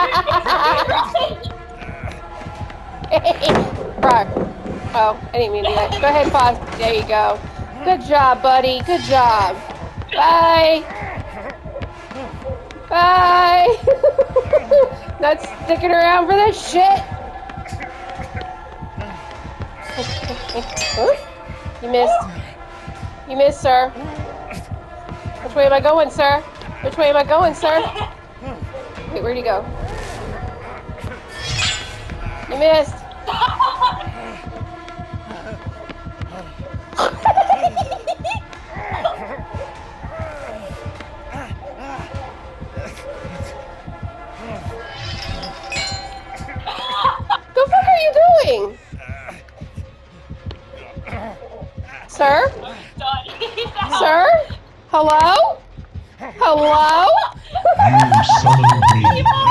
Frog. Oh, I didn't mean to do that. Go ahead, Foz. There you go. Good job, buddy. Good job. Bye. Bye. Not sticking around for this shit. You missed. You missed, sir. Which way am I going, sir? Which way am I going, sir? Wait, where'd he go? You missed. The fuck are you doing? Sir? Sir? Hello? Hello? You summoned me.